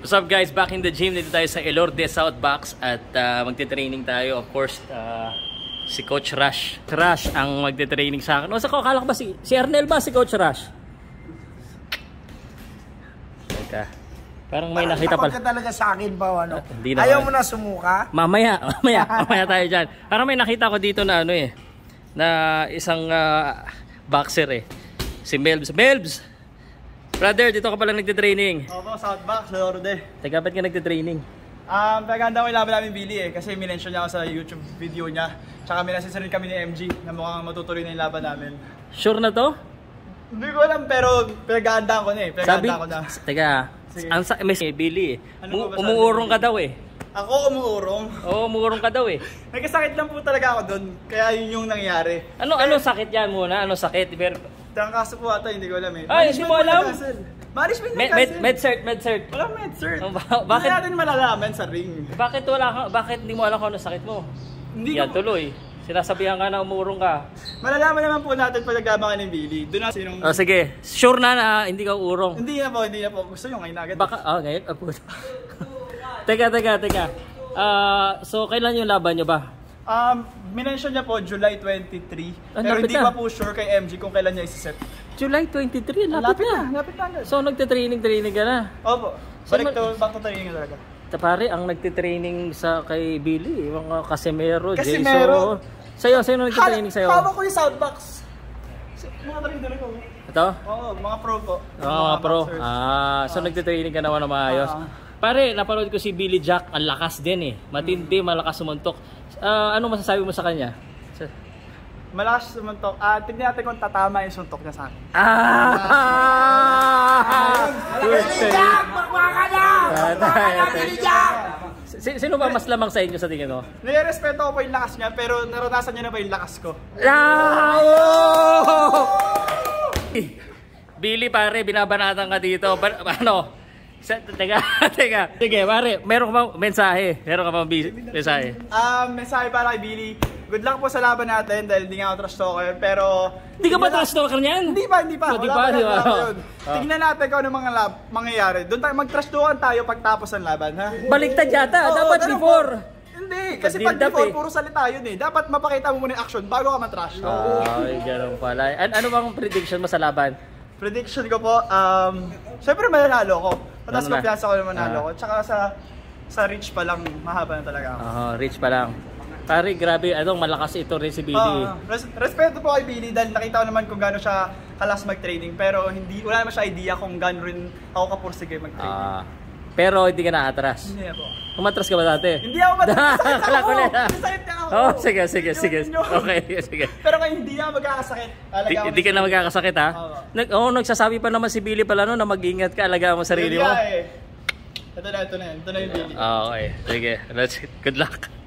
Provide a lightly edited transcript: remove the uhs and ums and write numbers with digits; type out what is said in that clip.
What's up guys, back in the gym. Dito tayo sa Elorde South Box at magte-training tayo. Of course, si Coach Rush. Rush ang magte-training sa akin. O sa ko, akala ko ba si Arnel ba si Coach Rush? Teka, parang may nakita pala. Takot ka talaga sa akin ba ano? Ayaw mo na sumuka? Mamaya tayo dyan. Parang may nakita ko dito na na isang boxer si Melbs. Brother, dito ka pala nagte-training. Opo, Southbox, Elorde. Teka, ba't ka nagte-training? Paganda ko yung laban namin Billy kasi minention niya ako sa YouTube video niya. Tsaka minasisarin kami ni MG na mukhang matutuloy na yung laban namin. Sure na to? Hindi ko alam pero pinag-aandaan ko na Teka, may Billy umuurong ka daw Ako umuurong? Oo, umuurong ka daw Nagkasakit lang po talaga ako doon, kaya yun yung nangyari. Ano sakit yan muna? Ano sakit? Trangkaso po ata, hindi ko alam Ay, hindi mo alam? Management na cancel. Med-cert. Walang med-cert. Bakit? Hindi natin malalaman sa ring. Bakit hindi mo alam kung ano sakit mo? Hindi yan, tuloy. Sinasabihan ka na umuurong ka. Malalaman naman po natin pag naglaban ka ng Billy. Doon na sinong... Oh, sige. Sure na hindi ka uurong. Hindi na po. Gusto nyo ngayon agad. Ngayon? Teka. So, kailan yung laban nyo ba? Minention niya po July 23. Pero hindi pa po sure kay MG kung kailan niya isi-set. July 23? Lapit na. So, nagte-training ka na? Opo. Back to training na talaga. Pare, ang nagte-training kay Billy, mga Casimero, Casimero. Jason. Sino nagte-training sa'yo? Hawak ko yung Southbox. Mga trainer ko. Ito? Oo, mga pro po. Mga pro. So nagte-training ka naman na maayos. Pare, napanood ko si Billy Jack, ang lakas din Matindi, malakas sumuntok. Ano masasabi mo sa kanya? Malakas sumuntok. Tignan natin kung tatama yung suntok niya sa akin. Sino ba mas lamang sa inyo sa tingin mo? Nire-respeto ko po yung lakas niya, pero naranasan niya na ba yung lakas ko? Billy, pare, binabanatan ka dito. Teka. Sige, pare, meron ka bang mensahe? Mensahe? Mensahe para kay Billy. Good luck po sa laban natin dahil hindi nga ako trash talker, pero... Hindi ka ba trash talker niyan? Hindi pa. Tignan natin kung ano mga mangyayari. Doon tayo, mag-trash talker tayo pagtapos ng laban, ha? Baliktad yata, dapat before. Hindi, kasi pag before, puro salita yun Dapat mapakita mo muna yung action bago ka man-trash talk. Ay, ganun pala. Ano bang prediction mo sa laban? Prediction ko po, syempre mananalo ko. Patas kumpiyansa ko na manalo ko. Tsaka sa reach pa lang, mahaba na talaga ako. Reach pa lang. Pare, grabe, malakas ito rin si Billy. Respeto po kay Billy dahil nakita ko naman kung gaano siya kalas mag-training. Pero wala naman siya idea kung gaano rin ako kapursige mag-training. Pero hindi ka na-atras? Hindi po. Umatras ka ba dati? Hindi ako matras. Sakit ako. Sige. Okay, sige. Pero kung hindi na magkakasakit, hindi ka na magkakasakit ha? Nagsasabi pa naman si Billy pala na mag-ingat ka, alagaan mo sarili mo. Ito na yung Billy. Okay, sige. Good luck.